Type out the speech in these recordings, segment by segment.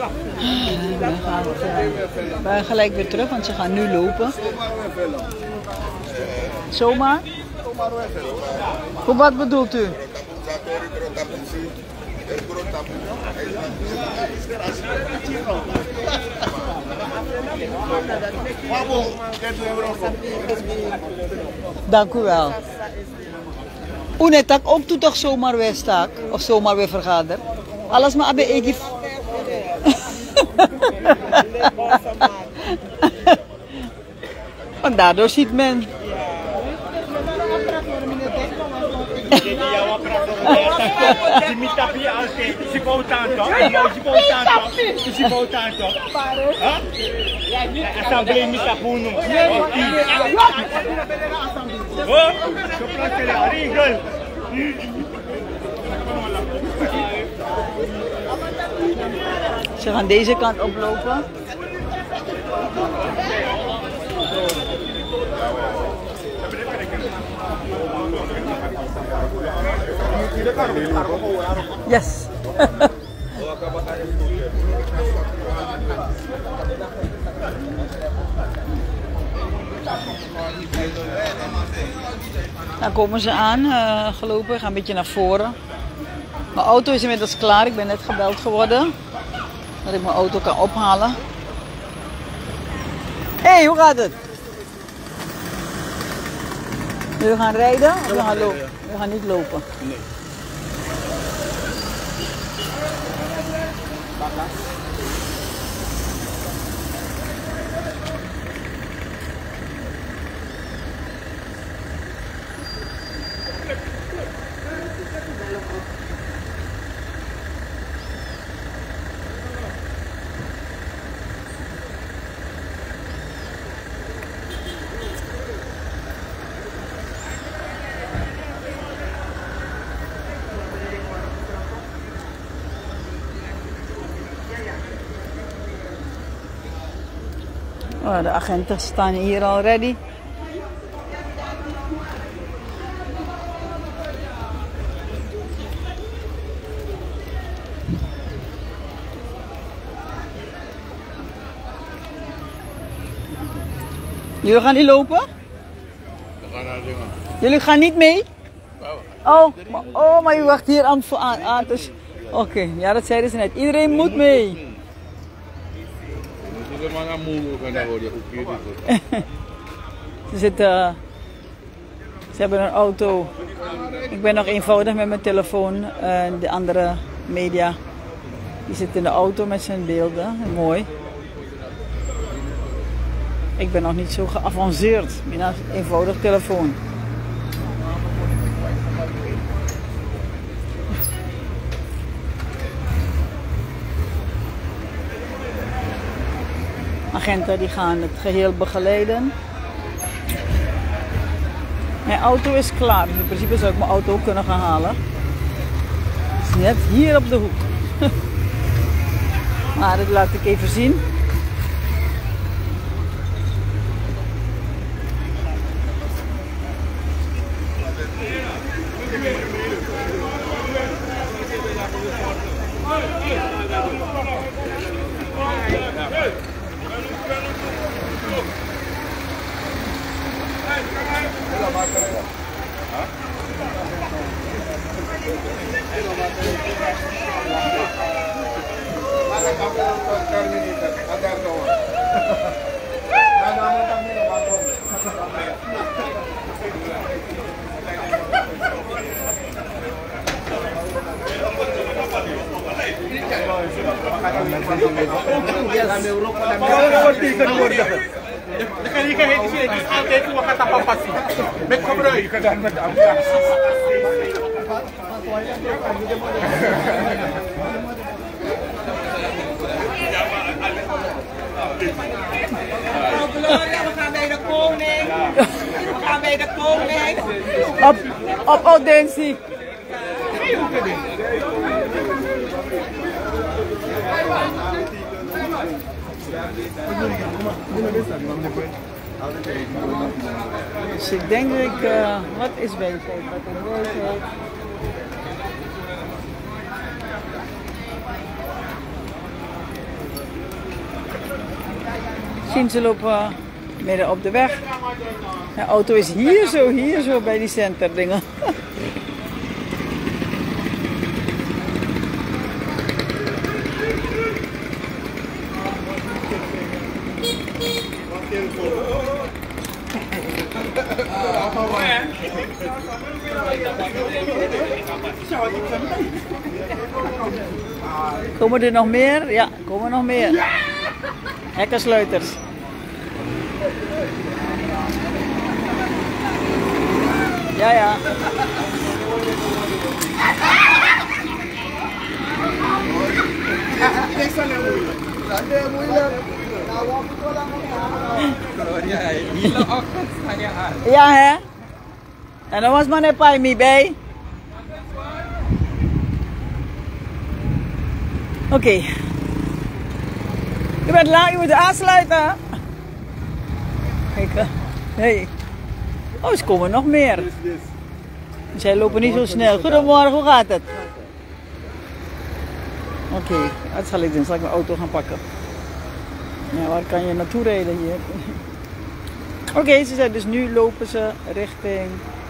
We gaan gelijk weer terug, want ze gaan nu lopen. Zomaar? Hoe wat bedoelt u? Dank u wel. Unetak ook doet toch zomaar weer staak of zomaar weer vergader? Alles maar abe ik. Want daardoor ziet men. Ze gaan deze kant oplopen. Yes. Dan komen ze aan, gelopen, gaan een beetje naar voren. Mijn auto is inmiddels klaar, ik ben net gebeld geworden. Dat ik mijn auto kan ophalen. Hé, hoe gaat het? We gaan rijden of we gaan lopen? We gaan niet lopen. Nee. Oh, de agenten staan hier al ready. Jullie gaan niet lopen? We gaan naar dingen. Jullie gaan niet mee? Oh, maar u wacht hier aan. Dus, oké, ja, dat zeiden ze net. Iedereen moet mee. Ze hebben een auto. Ik ben nog eenvoudig met mijn telefoon. De andere media die zit in de auto met zijn beelden. Mooi. Ik ben nog niet zo geavanceerd met een eenvoudig telefoon. Agenten die gaan het geheel begeleiden. Mijn auto is klaar, dus in principe zou ik mijn auto ook kunnen gaan halen. Het is net hier op de hoek. Maar dat laat ik even zien. Op audiëntie. Dus ik denk dat ik, wat is wijsheid? Wat is wijsheid? Zien ze lopen midden op de weg. De auto is hier zo bij die centerdingen. Komen er nog meer? Ja, komen nog meer. Hekkensluiters. Ja, ja. Ja, hè? En dan was maar net bij me bij. Oké. Je bent lang, je moet aansluiten. Kijk, hey. Oh, er komen nog meer. Zij lopen niet zo snel. Goedemorgen, hoe gaat het? Oké, wat zal ik doen? Zal ik mijn auto gaan pakken? Ja, waar kan je naartoe rijden hier? Oké, ze zijn dus nu lopen ze richting...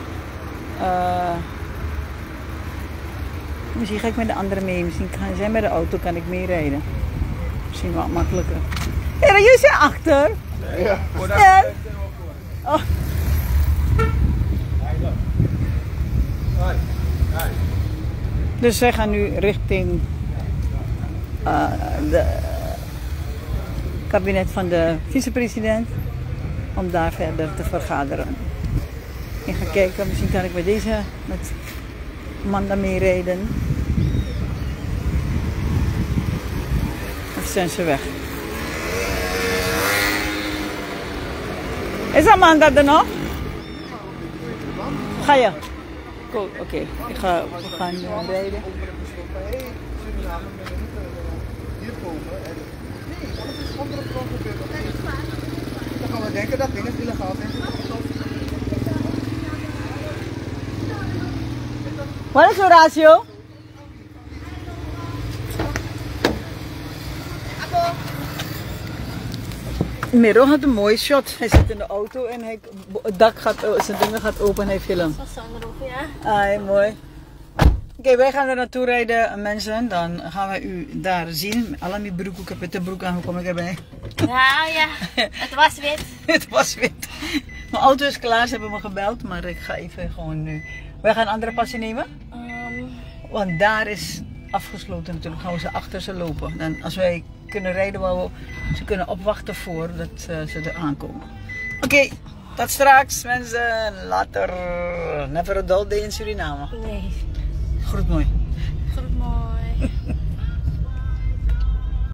Misschien ga ik met de anderen mee. Misschien gaan zij met de auto, kan ik meerijden. Misschien wat makkelijker. Hé, jullie zijn achter. Ja. Ja. Oh. Dus zij gaan nu richting het kabinet van de vicepresident. Om daar verder te vergaderen. Ik ga kijken, misschien kan ik met deze Amanda meerijden. Of zijn ze weg? Is Amanda er nog? Ga je? Cool, oké. We gaan rijden. Hier komen en... Nee, alles is onder de grond gebeurd. Dan gaan we denken dat dingen illegaal zijn. Wat is Horatio? Miro had een mooie shot. Hij zit in de auto en het dak gaat, zijn dingen gaat open en hij filmt. Dat is sunroof, ja. Ah, mooi. Oké, wij gaan er naartoe rijden, mensen. Dan gaan we u daar zien. Alami broek, ik heb witte broek aan. Hoe kom ik erbij? Nou ja, het was wit. Het was wit. Mijn auto is klaar, ze hebben me gebeld. Maar ik ga even gewoon nu. Wij gaan een andere passie nemen. Want daar is afgesloten natuurlijk. Gaan we ze achter ze lopen. Dan als wij kunnen rijden, waar we ze kunnen opwachten voordat ze er aankomen. Oké, tot straks mensen. Later. Never a dull day in Suriname. Nee. Groet mooi. Goed mooi.